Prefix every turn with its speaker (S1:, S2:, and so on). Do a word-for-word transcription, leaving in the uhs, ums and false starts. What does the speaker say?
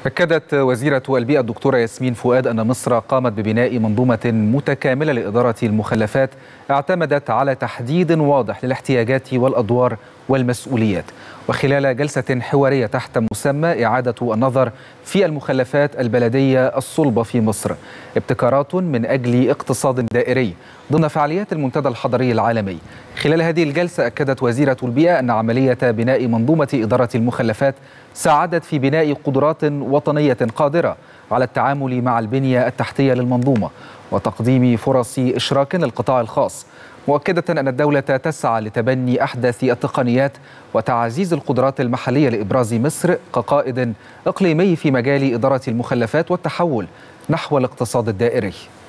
S1: أكدت وزيرة البيئة الدكتورة ياسمين فؤاد أن مصر قامت ببناء منظومة متكاملة لإدارة المخلفات اعتمدت على تحديد واضح للاحتياجات والأدوار والمسؤوليات. وخلال جلسة حوارية تحت مسمى إعادة النظر في المخلفات البلدية الصلبة في مصر، ابتكارات من أجل اقتصاد دائري ضمن فعاليات المنتدى الحضري العالمي. خلال هذه الجلسة أكدت وزيرة البيئة أن عملية بناء منظومة إدارة المخلفات ساعدت في بناء قدرات وطنية قادرة على التعامل مع البنية التحتية للمنظومة وتقديم فرص إشراك للقطاع الخاص، مؤكدة أن الدولة تسعى لتبني أحدث التقنيات وتعزيز القدرات المحلية لإبراز مصر كقائد إقليمي في مجال إدارة المخلفات والتحول نحو الاقتصاد الدائري.